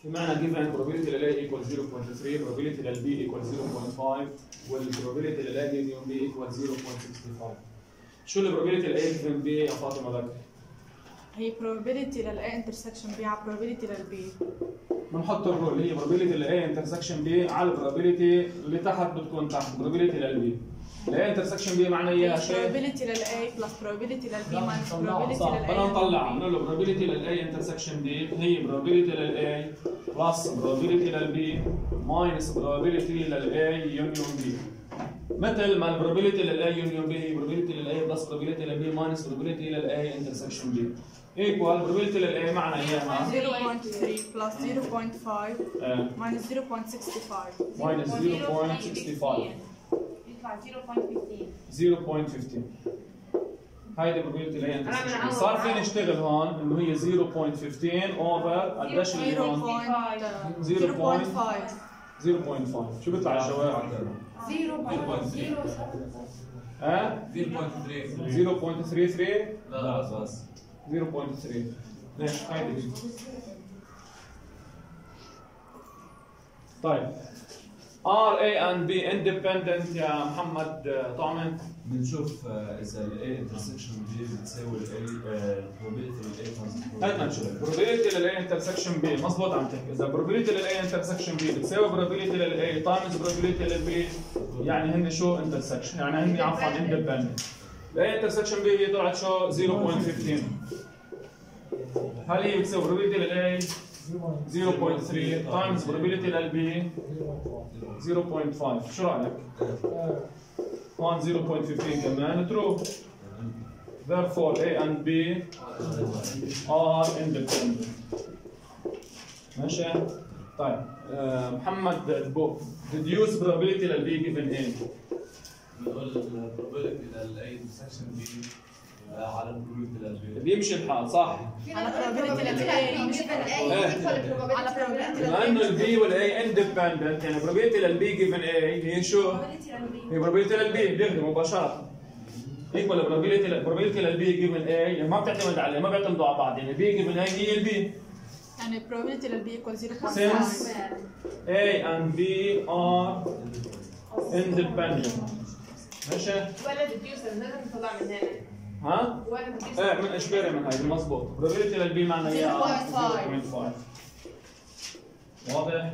بمعنى given probability لل A equals 0.3 probability لل B equals 0.5 والprobability لل A union B equals 0.65. شو البروبابيلتي لل A given B يا فاطمة بك؟ هي probability لل A intersection B على probability لل B. بنحط الرول هي probability لل A intersection B على probability اللي تحت بتكون تحت probability لل B. ال A intersection B معنى اياها شيء؟ probability لل A plus probability لل B minus probability صح لل A. بدنا نطلع بنقول له probability لل A intersection B هي probability لل A plus probability لل B minus probability لل A union B. مثل ما البروبابيلتي لل A union B هي probability لل A plus probability لل B minus probability لل A intersection B. equal probability لل A معنى اياها 0.3 plus 0.5 minus 0.65 minus 0.65 يطلع 0.15. 0.15 هيدي probability لل A intersection B. صار في نشتغل هون انه هي 0.15 over قديش اللي هون 0.5 شو بيطلع الجواب؟ 0.0 0.33 لا بس 0.3 ليش هيدي طيب R A and B independent يا محمد طعمن بنشوف اذا ال A intersection B بتساوي ال A probability لل A هات نشوف probability لل A intersection B مضبوط عم تحكي اذا probability لل A intersection B بتساوي probability لل A times probability لل B يعني هن شو intersection يعني هن عفوا independent ال A intersection B هي طلعت شو 0.15 هل هي بتساوي probability لل A 0.3 times probability لل B 0.5 شو رايك؟ هون 0.15 كمان true therefore A and B are independent ماشي؟ طيب محمد دبو deduce probability لل B given A بنقول ال probability لل A intersection B على ال probability لل B بيمشي الحال صح؟ على probability لل A مش على probability لل لانه ال B وال A independent يعني probability لل B given A هي شو؟ هي probability لل B دغري مباشرة equal probability لل B given A يعني ما بتعتمد عليه ما بيعتمدوا على بعض يعني B given A هي ال B يعني probability لل B equals 0.5 since A and B are independent ماشي؟ ولا ديفيوزر لازم نطلع من هنا. ها؟ ولا ديفيوزر. ايه من اشباري من هاي مضبوط probability لل B معنى اياها 0.5 واضح؟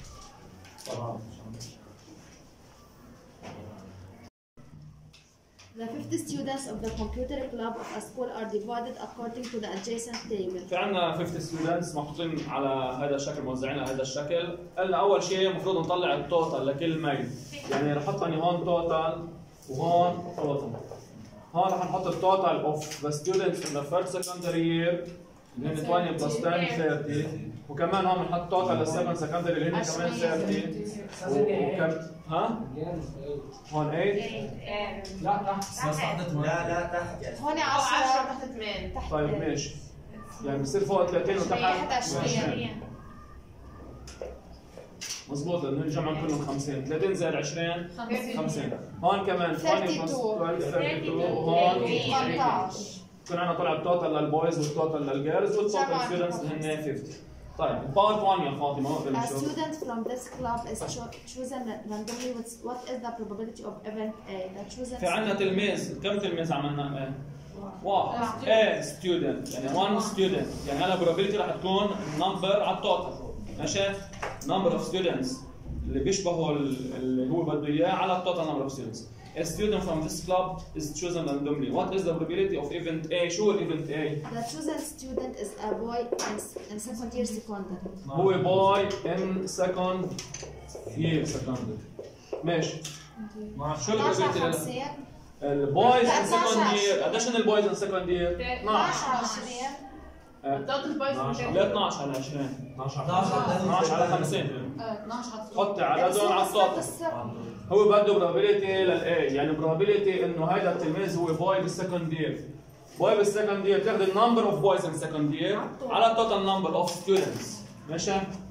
The 50 students of the computer club of a school are divided according to the adjacent table. في عندنا 50 ستودنتس محطوطين على هذا الشكل موزعين على هذا الشكل، قلنا اول شيء المفروض نطلع التوتال لكل ميل، يعني رح احط اني هون توتال وهون توتال. هون رح نحط التوتال اوف ذا ستودنتس in the first secondary year اللي هن 20 بلس 10 30 وكمان هون بنحط توتال للسكند سكندري اللي هن كمان 30 وكم ها؟ هون 8 لا تحت هون 10 تحت 8 تحت طيب ماشي يعني بصير فوق 30 وتحت 20 مضبوط لانه الجمع كلهم 50 30 زائد 20 50 هون كمان 20 بلس 12 32 وهون 18 كنا عندنا طلع التوتال للبويز والتوتال للجيرلز والتوتال ستودنتس اللي هن 50 طيب بارت 1 يا فاطمه وقت A نشوف student from this club is chosen randomly. What is the probability of event A? The chosen في عندنا تلميذ كم تلميذ عملنا ايه؟ واحد A student يعني 1 student يعني هلا probability رح تكون نمبر على التوتال ماشي؟ number of students اللي بيشبهوا اللي هو بده اياه على التوتال number of students. A student from this club is chosen randomly. What is the probability of event A? شو event A؟ The chosen student is a boy in second year secondary. هو boy in second year secondary. ماشي. شو ال probability 50 البويز in second year قديش هن البويز in second year؟ 12 20 التوتال بويز لا 12 على 20 12 على 50 12 حطي عددهم على التوتال هو بده probability للاي يعني probability انه هيدا التلميذ هو boy بالسكند يير boy بالسكند يير بتاخذ النمبر اوف بويز ان سكند يير على التوتال نمبر اوف ستودنتس ماشي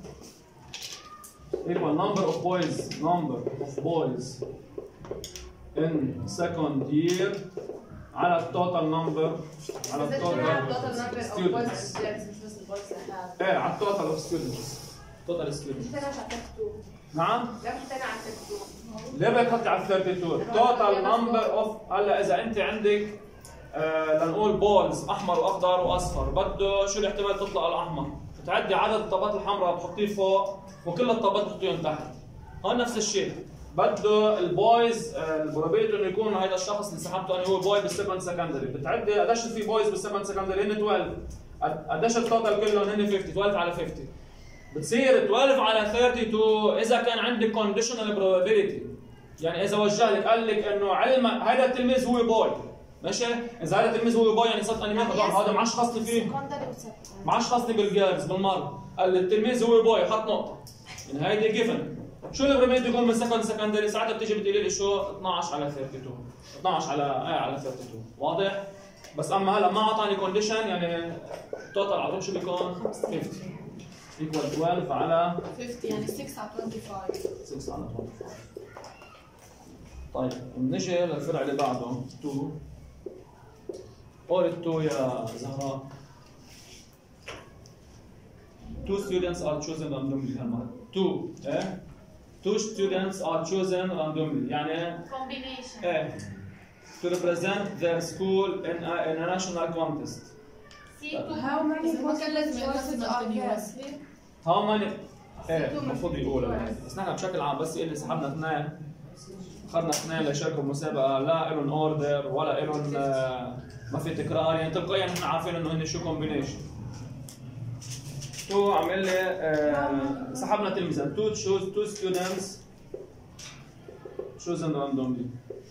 equal number of boys in second year على التوتال نمبر على التوتال ستودنتس ايه على التوتال اوف ستودنتس توتال ستودنتس. محتاج على 32. نعم؟ لا محتاج على 32. ليه بدك تحطي على 32؟ توتال نمبر اوف هلا اذا انت عندك لنقول بولز احمر واخضر واصفر، بده شو الاحتمال تطلع الاحمر؟ بتعدي عدد الطابات الحمراء بتحطيه فوق وكل الطابات بتحطيهم تحت. هون نفس الشيء، بده البويز البروبابيلتي انه يكون هذا الشخص اللي سحبته انا هو بوي بال7 سكندري، بتعدي قديش في بويز بال7 سكندري؟ هن 12. قديش التوتال كلهم؟ هن 50. 12 على 50 بتصير 12 على 32 اذا كان عندك كونديشنال بروبابيلتي. يعني اذا وجه لك قال لك انه علم هذا التلميذ هو بوي، ماشي؟ اذا هذا التلميذ هو بوي يعني صرت انا مين هذا ما عادش خاصني فيه، ما عادش خاصني بالجيرلز بالمره. قال التلميذ هو بوي حط نقطه، يعني هيدي جيفن. شو البروبابيلتي يكون من سكندري؟ ساعتها بتيجي بتقولي لي شو 12 على 32، 12 على 32. واضح؟ بس اما هلا ما اعطاني كونديشن، يعني التوتال على طول شو بيكون؟ 50 equal 12 على 50 يعني 6 على 25. 6 على 25. طيب بنجي للفرع اللي بعده 2. قول 2 يا زهراء. 2 students are chosen randomly هالمرة. 2 ايه 2 students are chosen randomly يعني combination. ايه to represent their school in a national contest. How many choices are there? How many ايه المفروض يقولها، بس نحن بشكل عام بس اللي سحبنا اثنين، اخذنا اثنين ليشاركوا بمسابقه لا لهم اوردر ولا لهم ما في تكرار، يعني تلقائيا نحن عارفين انه هن شو كومبينيشن. تو عمل لي سحبنا تلميذين. تو students chosen randomly.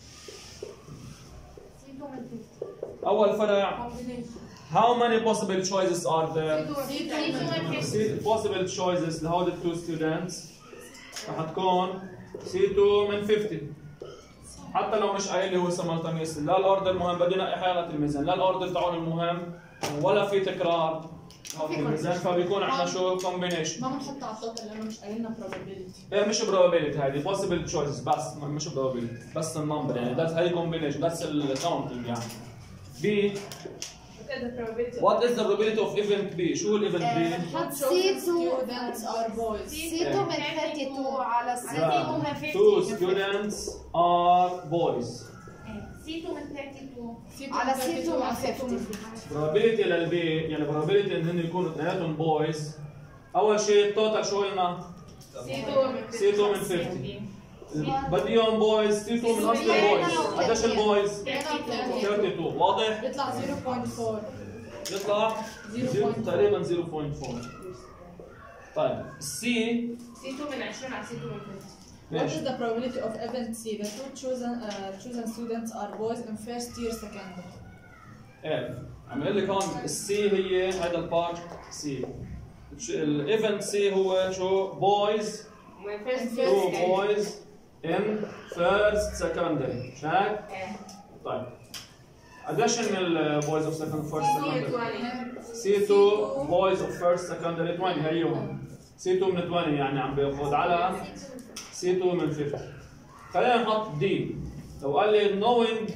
اول فرع how many possible choices are there؟ possible choices لهول التو students رح تكون C2 من 50. حتى لو مش قايل لي هو simultaneously، لا الاوردر مهم، بدي نقي حالة الميزان، لا الاوردر تاعون المهم ولا في تكرار الميزان، فبيكون عندنا شو كومبينيشن. ما بنحطها على التوتال لانه مش قايل لنا probability. ايه مش probability، هذه possible choices بس مش probability، بس النمبر يعني ذاتس هي كومبينيشن، ذاتس الكاونتنج يعني. B what is the probability of event B؟ شو الايفنت B؟ حط students are boys. C2 من 32 على C2 من 50. 2 students are boys. C2 من 32 على C2 من 50. probability للبي يعني probability ان هن يكونوا اثنيناتهم بويز. اول شيء التوتال شو قلنا؟ C2 من 50. بديهم بويز، C2 من اصل البويز. قديش البويز؟ 32. واضح؟ بيطلع 0.4. يطلع تقريبا 0.4. طيب C C2 من 20 على C2 من 50. What is the probability of event C? The two chosen students are boys in first year secondary. ايه عم اقول لك هون السي هي هذا البارت سي. الايفنت سي هو شو؟ بويز تو بويز ان فيرست سكندري، مش هيك؟ طيب قديش هن البويز اوف سكند فيرست سكندري؟ سي 2 بويز اوف فيرست سكندري 20 هيهم. سي 2 من 20 يعني عم بياخذ على سي 2 من 50. خلينا نحط دي. لو قال لي knowing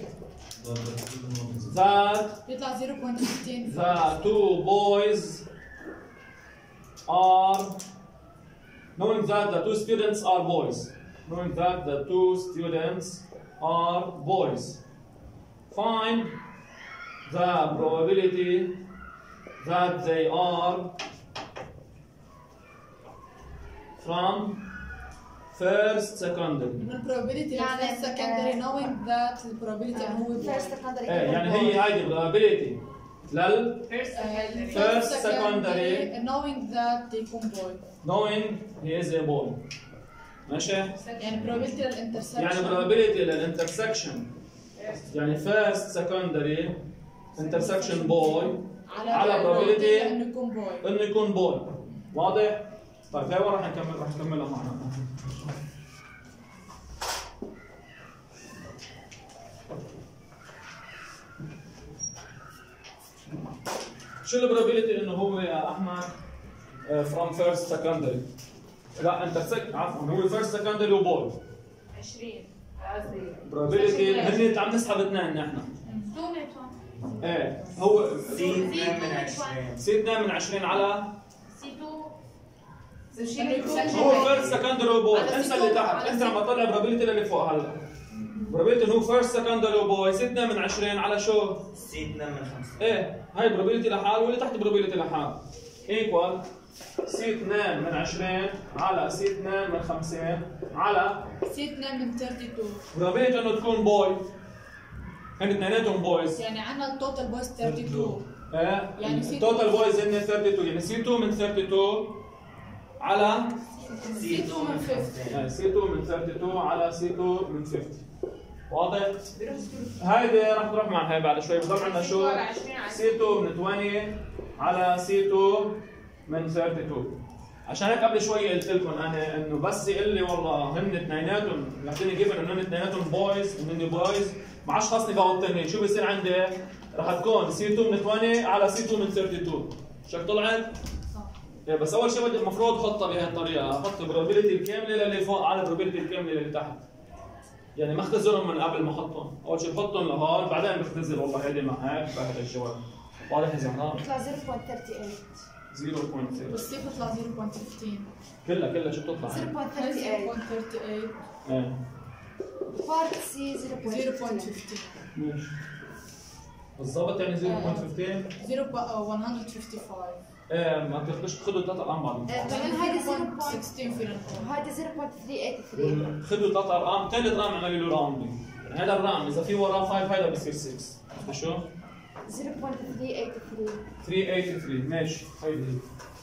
that بيطلع 0.15. the two boys are knowing that the two students are boys. Knowing that the two students are boys. Find the probability that they are from first secondary. من probability يعني first secondary knowing that the probability إنه هو boy. First secondary. ايه يعني هي هيدي probability لل First secondary knowing that they come boy. knowing he is a boy. ماشي؟ يعني probability للintersection. يعني probability للintersection يعني first secondary intersection boy على probability انه يكون boy. انه يكون boy. واضح؟ طيب هاي وين راح نكملها معنا. شو البروبابيلتي انه هو يا احمد from first secondary؟ لا انترسكت عفوا هو first secondary وبوي 20 قصدي probability هن عم نسحب اثنين نحن. 2 من 20. ايه هو C2 من 20. سي 2 من 20 على C2 هو فيرست سكندري بوي، انسى اللي تحت، انت عم تطلع probability اللي فوق هلا. probability هو فيرست سكندري بوي، 6 من 20 على شو؟ سي 2 من 5. ايه هاي probability لحال واللي تحت probability لحال. ايكوال سي 2 من 20 على سي 2 من 50 على سي 2 من 32. probability انه تكون بوي. هن اثنيناتهم بويز. يعني عندنا التوتال بويز 32. ايه يعني التوتال بويز هن 32، يعني سي 2 من 32 على سي 2 من 50. سي 2 من 32 على سي 2 من 50. واضح؟ هيدي رح تروح مع هي بعد شوي، بضل عندنا شو؟ سي 2 من 20 على سي 2 من 32. عشان هيك قبل شوي قلت لكم انا انه بس يقول لي والله هن اثنيناتهم يعطيني جيفن انه هن اثنيناتهم بويز وهن بويز، ما عادش خاصني بوطني، شو بصير عندي؟ رح تكون سي 2 من 20 على سي 2 من 32. شك طلعت؟ صح. بس اول شيء بدي المفروض احطها بهي الطريقه، احط البروبابيلتي الكامله للي فوق على البروبابيلتي الكامله للي تحت. يعني ما اختزلهم من قبل ما احطهم، اول شيء بحطهم لهون بعدين بختزل والله هيدي مع هيك بهذا الجواب. واضح يا زهراء؟ بيطلع 0.38. 0.0 بس كيف بيطلع 0.15؟ كلها شو بتطلع؟ 0.38. 0.38. ايه بارت سي 0.15. 0.15. ماشي بالضبط يعني 0.15. 155. ايه ما بتاخذوش خذوا ثلاث ارقام بعض. كمان هيدي 16 فينا نقول. هيدي 0.383. خذوا ثلاث ارقام، ثالث رقم اعملي له راوندينج، يعني هذا الرقم اذا في وراه 5 هذا بصير 6. عرفتوا شو؟ 0.383. 383 ماشي هيدي